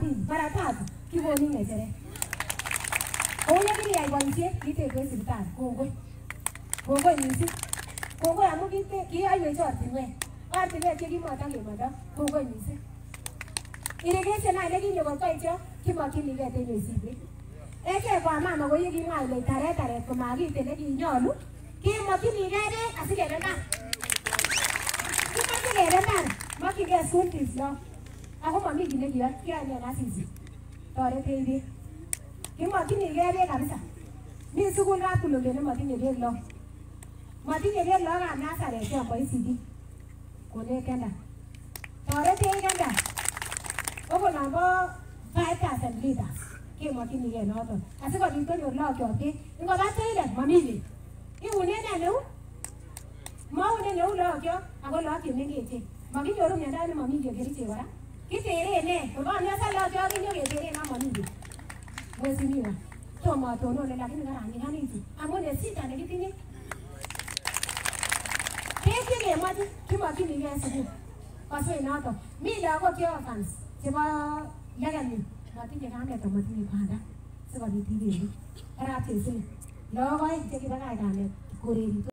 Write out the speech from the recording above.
pili, mara tatu, kikonin ng'echeret. Kou ye kiriyai boisiet kitekwe sipitali, kongoi. Kongoi missing. Kongoi amu kiyoiwech ortinwek. Ortinwek chekimotokemondo, kongoi missing. Irrigation any nekinyokokwai cho kimokyinigei tenyo sibet. Echek kwa mama ko yekimwa ile taret komakiten nekinyolu, kimokyinigei beek asikebe mbar. Kimoche kebe mbar, mokyingei school fees lo. Ako momi kit nekiyoe en asisi. Toretech beek. Kimokyinigei beek kabisa. Mi sukul kapkulole nemotinye beek lo. Motinye beek lagokab Nazareth chon boisiek. Konech kenda. Toretech kenda. Okot nombo 5,000 liters kemokyinigei noton. Asikobit konyor lagok beek. Ngoba toilet momi beek. Iunen ne eut? Maunen eut lagok ako lagok chemengechen. Makinyoru miondo nemomi kerichek kora. Kiteren ne? Kokomioso lagok kinyoketere momi beek. Mheshimiwa, tomo atonone lakini karanyikanitu. Amun en shida nekitinye. Beek chekemoche kimokyinigei sukul. Koswek noton. Mi lagok che orphans chebo lekemet. Motinye kamet amotinye kwanda. Sikobit ibendi. Arap chesile. Lagok oeng chekibakach kamet koreritos.